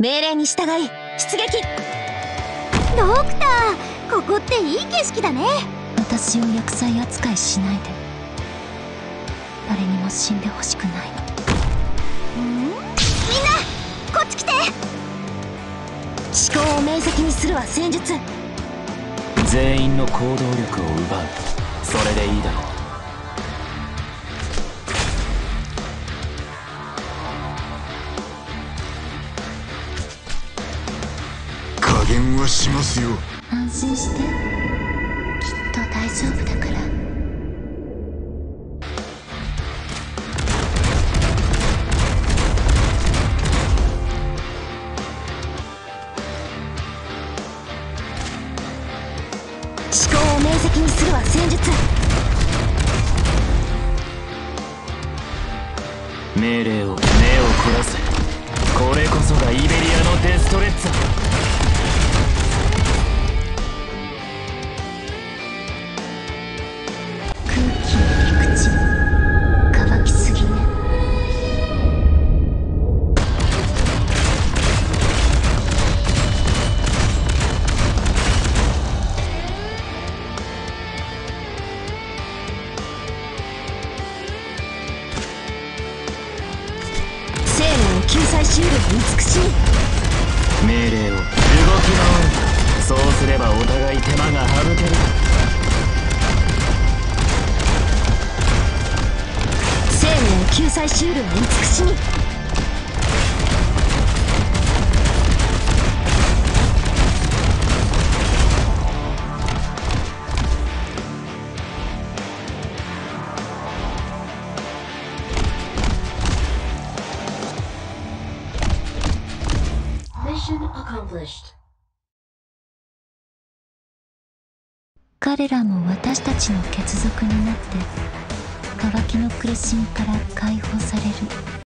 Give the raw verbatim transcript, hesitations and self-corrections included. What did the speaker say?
命令に従い出撃。 ドクター、ここっていい景色だね。 私を厄災扱いしないで。誰にも死んでほしくない。 ん？みんなこっち来て。 思考を明晰にするは戦術。 全員の行動力を奪う。それでいいだろう。 加減はしますよ。 安心して、きっと大丈夫だから。 思考を明晰にするは戦術。 命令を目を凝らせ。これこそがイベリアのデストレッツァ。 空気の陸地乾きすぎね。 生命を救済しうる美しい。 命令を動き回る。そうすればお互い手間が省ける。 生命を救済しうる美しみ。 彼らも私たちの血族になって渇きの苦しみから解放される。